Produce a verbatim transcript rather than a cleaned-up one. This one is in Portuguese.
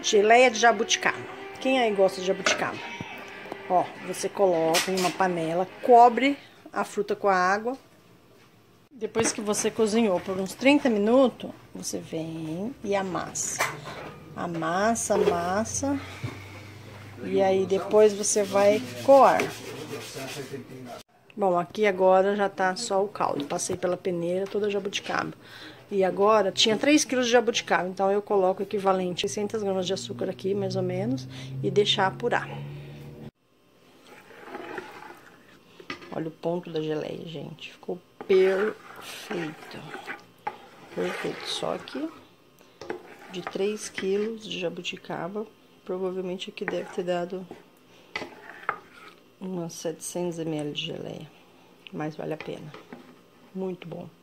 Geleia de jabuticaba. Quem aí gosta de jabuticaba? Ó, você coloca em uma panela, cobre a fruta com a água. Depois que você cozinhou por uns trinta minutos, você vem e amassa. Amassa, amassa. E aí depois você vai coar. Bom, aqui agora já tá só o caldo. Passei pela peneira, toda jabuticaba. E agora, tinha três quilos de jabuticaba, então eu coloco o equivalente a seiscentas gramas de açúcar aqui, mais ou menos, e deixar apurar. Olha o ponto da geleia, gente. Ficou perfeito. Perfeito. Só que de três quilos de jabuticaba, provavelmente aqui deve ter dado umas setecentos mililitros de geleia. Mas vale a pena. Muito bom.